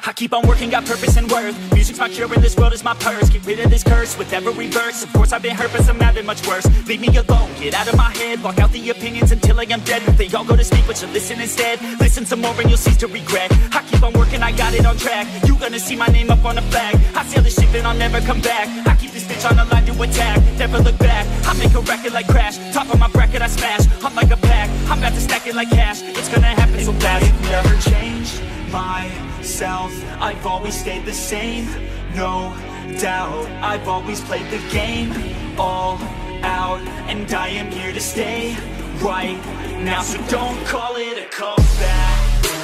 I keep on working, got purpose and worth. Music's my cure and this world is my purse. Get rid of this curse with every verse. Of course I've been hurt but some have it much worse. Leave me alone, get out of my head. Block out the opinions until I am dead. They all go to sleep but you listen instead. Listen some more and you'll cease to regret. I keep on working, I got it on track. You gonna see my name up on a flag. I sail this ship and I'll never come back. I keep this bitch on the line to attack. Never look back, I make a record like Crash. Top of my bracket I smash, I'm like a pack. I'm about to stack it like cash. It's gonna happen so fast. I've never changed myself, I've always stayed the same. No doubt, I've always played the game all out, and I am here to stay right now. So don't call it a comeback.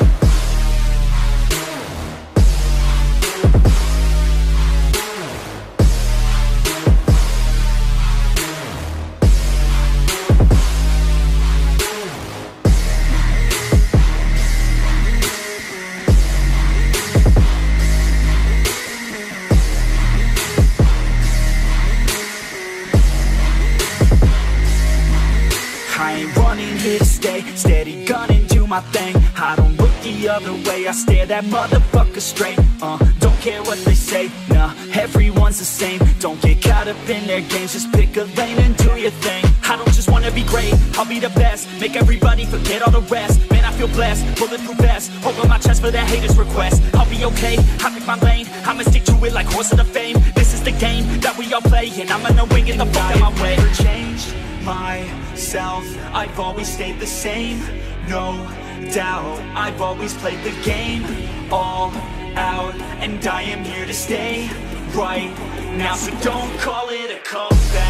I ain't running here to stay, steady gunning, do my thing. I don't look the other way, I stare that motherfucker straight. Don't care what they say, nah, everyone's the same. Don't get caught up in their games, just pick a lane and do your thing. I don't just wanna be great, I'll be the best. Make everybody forget all the rest. Man, I feel blessed, bulletproof vest over my chest for that haters' request. I'll be okay, I pick my lane, I'ma stick to it like horse of the fame. This is the game that we all play, and I'm gonna win it the fuck out my way. I've never changed myself, I've always stayed the same. No doubt, I've always played the game all out, and I am here to stay right now. So don't call it a comeback.